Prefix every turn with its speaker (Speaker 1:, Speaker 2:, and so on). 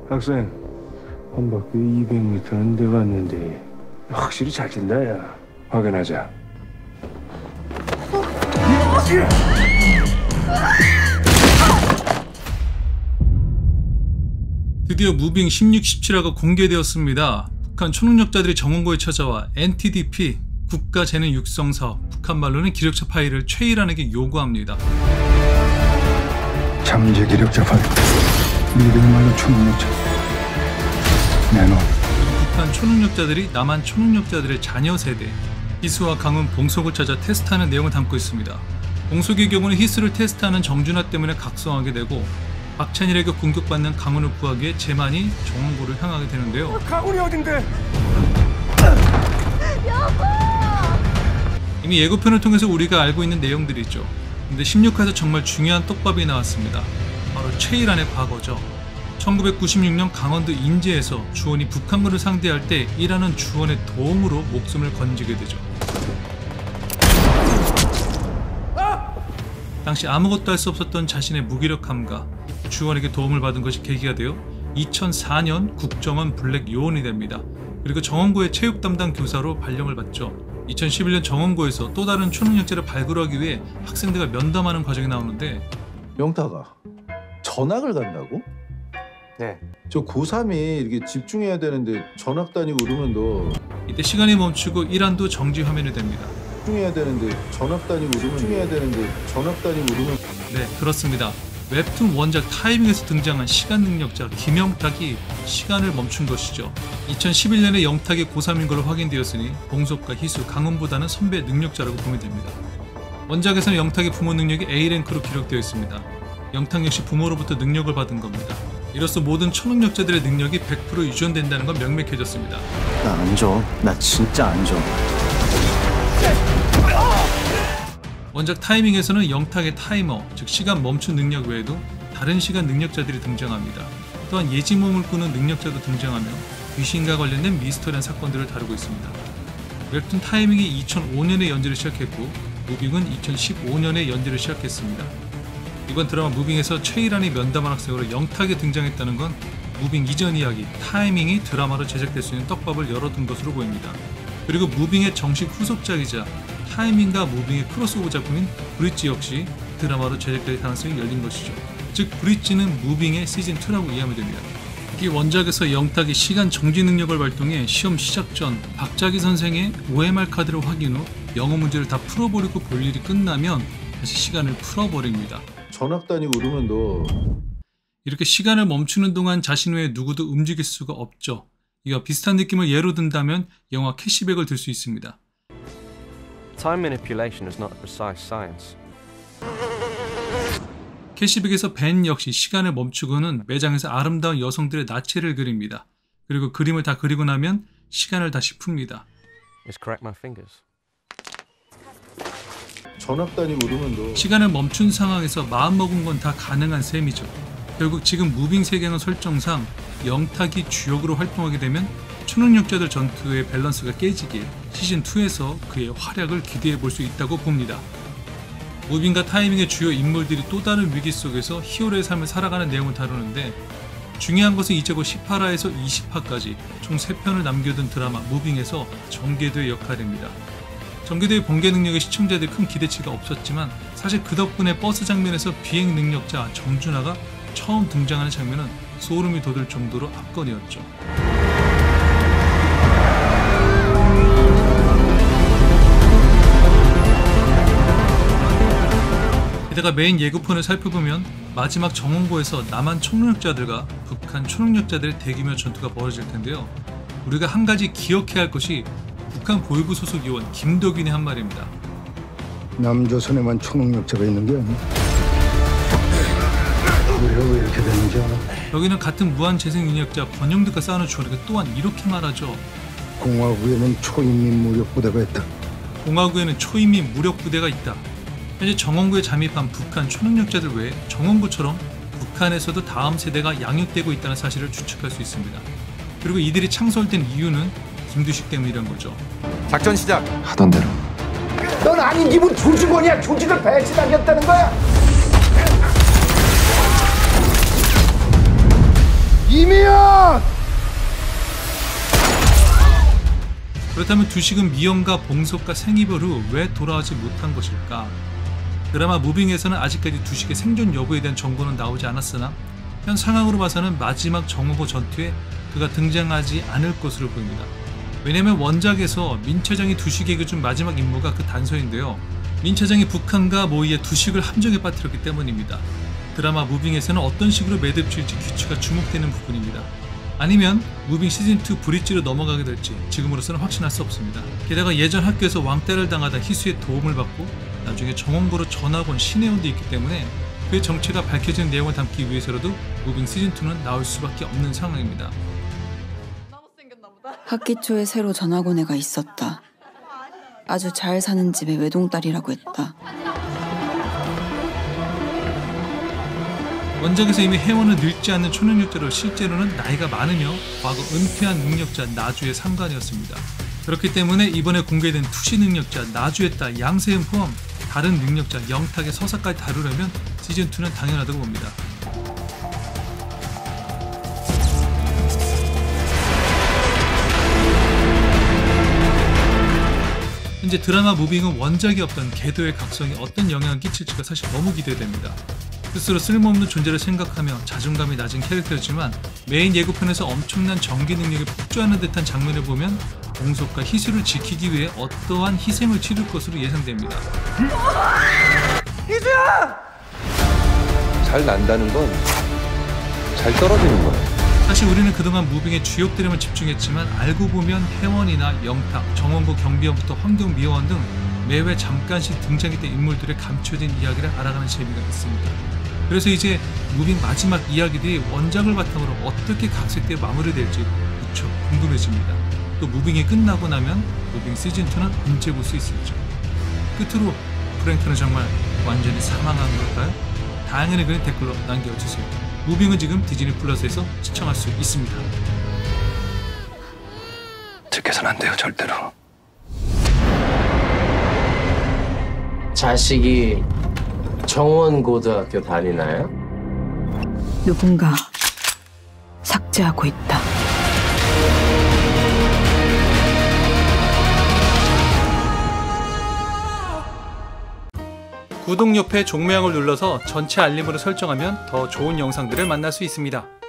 Speaker 1: 학생, 한 바퀴 200m는 돼갔는데 확실히 잘 뛴다, 야. 확인하자.
Speaker 2: 드디어 무빙 16, 17화가 공개되었습니다. 북한 초능력자들이 정원고에 찾아와 NTDP 국가재능 육성사업, 북한말로는 기력자 파일을 최일환에게 요구합니다.
Speaker 1: 잠재 기력자 파일, 미래말로 초능력자 내놓.
Speaker 2: 북한 초능력자들이 남한 초능력자들의 자녀 세대 희수와 강은 봉석을 찾아 테스트하는 내용을 담고 있습니다. 봉석의 경우는 희수를 테스트하는 정준하 때문에 각성하게 되고 박찬일에게 공격받는 강훈을 구하기 위해 재만이 정원고를 향하게 되는데요.
Speaker 1: 강훈이 어딘데?
Speaker 2: 이미 예고편을 통해서 우리가 알고 있는 내용들이 있죠. 근데 16화에서 정말 중요한 떡밥이 나왔습니다. 바로 최일환의 과거죠. 1996년 강원도 인제에서 주원이 북한군을 상대할 때 일하는 주원의 도움으로 목숨을 건지게 되죠. 당시 아무것도 할 수 없었던 자신의 무기력함과 주원에게 도움을 받은 것이 계기가 되어 2004년 국정원 블랙 요원이 됩니다. 그리고 정원고의 체육 담당 교사로 발령을 받죠. 2011년 정원고에서 또 다른 초능력자를 발굴하기 위해 학생들과 면담하는 과정이 나오는데,
Speaker 3: 영타가 전학을 간다고?
Speaker 4: 네.
Speaker 3: 저 고3이 이렇게 집중해야 되는데 전학 다니고 그러면 너
Speaker 2: 이때 시간이 멈추고 일환도 정지 화면이 됩니다.
Speaker 3: 집중해야 되는데 전학 다니고 그러면
Speaker 2: 네, 그렇습니다. 웹툰 원작 타이밍에서 등장한 시간 능력자 김영탁이 시간을 멈춘 것이죠. 2011년에 영탁이 고3인 걸로 확인되었으니 봉석과 희수, 강훈보다는 선배 능력자라고 보면 됩니다. 원작에서는 영탁의 부모 능력이 A랭크로 기록되어 있습니다. 영탁 역시 부모로부터 능력을 받은 겁니다. 이로써 모든 초능력자들의 능력이 100% 유전된다는 건 명백해졌습니다.
Speaker 4: 나 안 줘. 나 진짜 안 줘.
Speaker 2: 원작 타이밍에서는 영탁의 타이머, 즉 시간 멈춘 능력 외에도 다른 시간 능력자들이 등장합니다. 또한 예지몽을 꾸는 능력자도 등장하며 귀신과 관련된 미스터리한 사건들을 다루고 있습니다. 웹툰 타이밍이 2005년에 연재를 시작했고 무빙은 2015년에 연재를 시작했습니다. 이번 드라마 무빙에서 최일환이 면담한 학생으로 영탁이 등장했다는 건 무빙 이전 이야기 타이밍이 드라마로 제작될 수 있는 떡밥을 열어둔 것으로 보입니다. 그리고 무빙의 정식 후속작이자 타이밍과 무빙의 크로스오버 작품인 브릿지 역시 드라마로 제작될 가능성이 열린 것이죠. 즉 브릿지는 무빙의 시즌2라고 이해하면 됩니다. 이 원작에서 영탁이 시간 정지 능력을 발동해 시험 시작 전 박자기 선생의 OMR 카드를 확인 후 영어 문제를 다 풀어버리고 볼 일이 끝나면 다시 시간을 풀어버립니다.
Speaker 3: 전학 다니고 그러면 너
Speaker 2: 이렇게 시간을 멈추는 동안 자신 외에 누구도 움직일 수가 없죠. 이와 비슷한 느낌을 예로 든다면 영화 캐시백을 들 수 있습니다.
Speaker 5: Time manipulation is not a precise science.
Speaker 2: 캐시백에서 벤 역시 시간을 멈추고는 매장에서 아름다운 여성들의 나체를 그립니다. 그리고 그림을 다 그리고 나면 시간을 다시 풉니다.
Speaker 5: Just crack my fingers.
Speaker 3: 전학 다니고 그러면 너
Speaker 2: 시간을 멈춘 상황에서 마음먹은 건 다 가능한 셈이죠. 결국 지금 무빙 세계관 설정상 영탁이 주역으로 활동하게 되면 초능력자들 전투의 밸런스가 깨지기에 시즌2에서 그의 활약을 기대해 볼 수 있다고 봅니다. 무빙과 타이밍의 주요 인물들이 또 다른 위기 속에서 히어로의 삶을 살아가는 내용을 다루는데, 중요한 것은 이제고 18화에서 20화까지 총 3편을 남겨둔 드라마 무빙에서 정계도의 역할입니다. 정계도의 번개 능력에 시청자들이 큰 기대치가 없었지만 사실 그 덕분에 버스 장면에서 비행 능력자 정준하가 처음 등장하는 장면은 소름이 돋을 정도로 압권이었죠. 게다가 메인 예고편을 살펴보면 마지막 정원고에서 남한 초능력자들과 북한 초능력자들의 대규모 전투가 벌어질 텐데요. 우리가 한 가지 기억해야 할 것이 북한 보위부 소속 요원 김덕윤의 한 말입니다.
Speaker 1: 남조선에만 초능력자가 있는 게 아니야. 우리가 왜 이렇게 되는지 알아?
Speaker 2: 여기는 같은 무한재생 능력자 권영득과 싸우는 주원이가 또한 이렇게 말하죠.
Speaker 1: 공화국에는 초인민 무력부대가 있다.
Speaker 2: 공화국에는 초인민 무력부대가 있다. 현재 정원구에 잠입한 북한 초능력자들 외에 정원구처럼 북한에서도 다음 세대가 양육되고 있다는 사실을 추측할 수 있습니다. 그리고 이들이 창설된 이유는 김두식 때문이란 거죠.
Speaker 4: 작전 시작.
Speaker 1: 하던 대로.
Speaker 6: 넌 아닌 기분 조직원이야. 조직을 배치당했다는 거야. 이미연!
Speaker 2: 그렇다면 두식은 미연과 봉석과 생이별 후 왜 돌아오지 못한 것일까? 드라마 무빙에서는 아직까지 두식의 생존 여부에 대한 정보는 나오지 않았으나 현 상황으로 봐서는 마지막 정오보 전투에 그가 등장하지 않을 것으로 보입니다. 왜냐면 원작에서 민 차장이 두식에게 준 마지막 임무가 그 단서인데요. 민 차장이 북한과 모의해 두식을 함정에 빠뜨렸기 때문입니다. 드라마 무빙에서는 어떤 식으로 매듭질지 귀추가 주목되는 부분입니다. 아니면 무빙 시즌2 브릿지로 넘어가게 될지 지금으로서는 확신할 수 없습니다. 게다가 예전 학교에서 왕따를 당하다 희수의 도움을 받고 나중에 정원고로 전학 온 신혜원도 있기 때문에 그의 정체가 밝혀지는 내용을 담기 위해서라도 무빙 시즌2는 나올 수밖에 없는 상황입니다.
Speaker 7: 학기 초에 새로 전학 온 애가 있었다. 아주 잘 사는 집의 외동딸이라고 했다.
Speaker 2: 원작에서 이미 혜원은 늙지 않는 초능력자로 실제로는 나이가 많으며 과거 은퇴한 능력자 나주의 상관이었습니다. 그렇기 때문에 이번에 공개된 투시 능력자 나주의 딸 양세은 포함 다른 능력자 영탁의 서사까지 다루려면 시즌2는 당연하다고 봅니다. 현재 드라마 무빙은 원작이 없던 궤도의 각성에 어떤 영향을 끼칠지가 사실 너무 기대됩니다. 스스로 쓸모없는 존재를 생각하며 자존감이 낮은 캐릭터였지만 메인 예고편에서 엄청난 전기 능력에 폭주하는 듯한 장면을 보면 봉석과 희수를 지키기 위해 어떠한 희생을 치를 것으로 예상됩니다.
Speaker 1: 잘 난다는 건 잘 떨어지는 거야.
Speaker 2: 사실 우리는 그동안 무빙의 주역들에만 집중했지만 알고 보면 혜원이나 영탁, 정원고 경비원부터 환경미화원 등 매회 잠깐씩 등장했던 인물들의 감춰진 이야기를 알아가는 재미가 있습니다. 그래서 이제 무빙 마지막 이야기들이 원작을 바탕으로 어떻게 각색되어 마무리될지 무척 궁금해집니다. 또 무빙이 끝나고 나면 무빙 시즌2는 언제 볼 수 있을지. 끝으로 프랭크는 정말 완전히 사망한 걸까요? 다양한 의견을 댓글로 남겨주세요. 무빙은 지금 디즈니 플러스에서 시청할 수 있습니다.
Speaker 1: 들켜선 안 돼요, 절대로.
Speaker 8: 자식이 정원고등학교 다니나요?
Speaker 7: 누군가 삭제하고 있다.
Speaker 2: 구독 옆에 종모양을 눌러서 전체 알림으로 설정하면 더 좋은 영상들을 만날 수 있습니다.